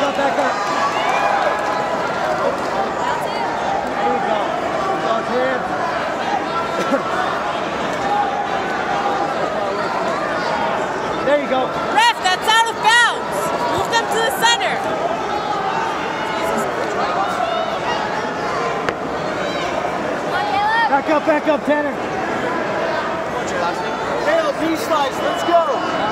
Back up, back up. There you go. Those hands. There you go. Ref, that's out of bounds. Move them to the center. Back up, Tanner. What's your last name? Caleb, B-slice, let's go.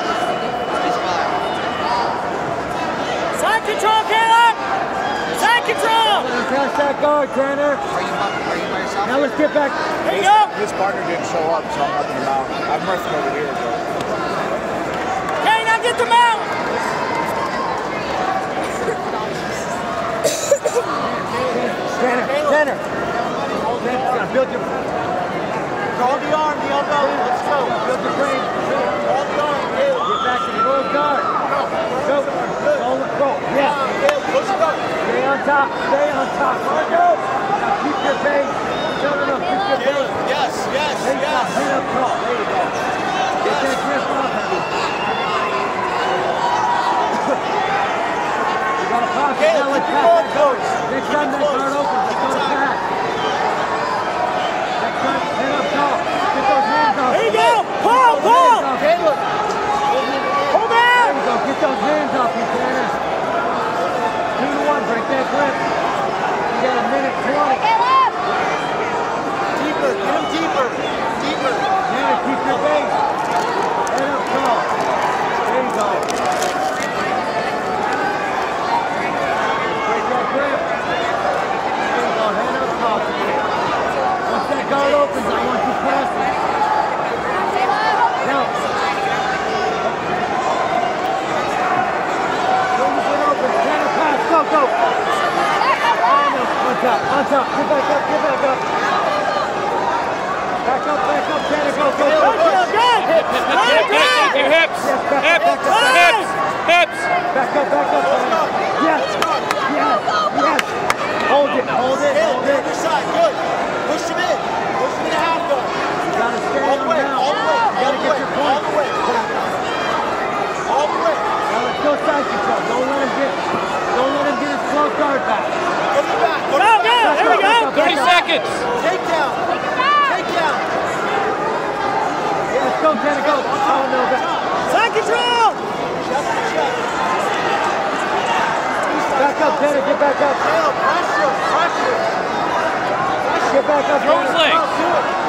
Side control, Caleb. Side control. Pass that guard, Tanner. Are you by yourself? Now let's get back. There you go. His partner didn't show up, so I'm helping him out. I'm resting over here. Okay, now get them out. Tanner. Build your... Call the arm, the elbow, let's go. Build your brain. Call the arm, Caleb. Get back to the road guard. Go. Go. Yeah. Caleb, push it up. Stay on top. Go. Now keep your base. No. Keep your base. Yes. Hit up tall. There you go. Get that grip off of you. You got a pocket. Caleb, Now let's keep your pass ball that guard. close. Next time that guard opens, let's go to pass. Next time, hit up tall. Get those hands off. There you go. Pull. Caleb. Hold down. There you go. Get those hands off you, Tanner. 2 to 1. Break that grip. You got a minute 20. Caleb. Deeper, get him deeper. Tanner, keep your base. Head up tall. There you go. Break that grip. There you go. Head up tall, Tanner. Once that guard opens, I want you passing. Now. When you get open, Tanner, pass. Go. On top. Get back up. Back up, Tanner. Go. Your hips. Back up. Back up. Yes. Hold it. Other side, good. Push him in to half guard. You gotta stay All on the way, down. all the way, You gotta get your point. all the way. Now let's go side control. Don't let him get his close guard back. Get it back. Go. There we go. 30 seconds. Take down. Yeah, let's go, Tanner, go. Oh, no, Side control. back up, Tanner, get back up. Caleb, pressure. Get back up, Throw his Tanner. legs. Do it.